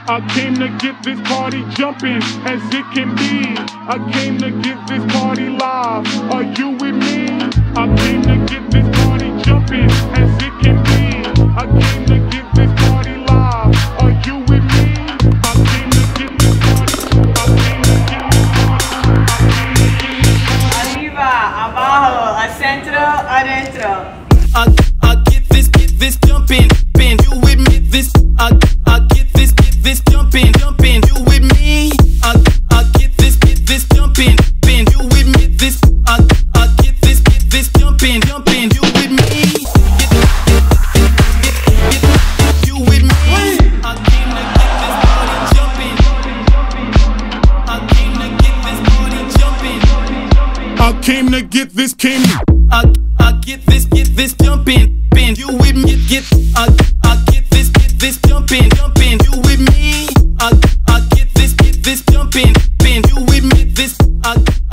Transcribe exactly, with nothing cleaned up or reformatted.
I came to get this party jumping as it can be. I came to get this party live. Are you with me? I came to get this party jumping as it can be. I came to get this party live. Are you with me? I came to get this party. I came to get this party. I came to get this party. Arriba, abajo, al centro, adentro. I I get this get this jumping, been you with me this I I get this get this jumping jumping you with me I I get this get this jumping, been you with me this I I get this get this jumping jumping you with me get, get, get, get, get, you with me I came to get this party jumping I came to get this party jumping I came to get this came I I get this get this jumping, been you with me get I I get this get this jumping jumping you with me I I get this get this jumping, been you with me this I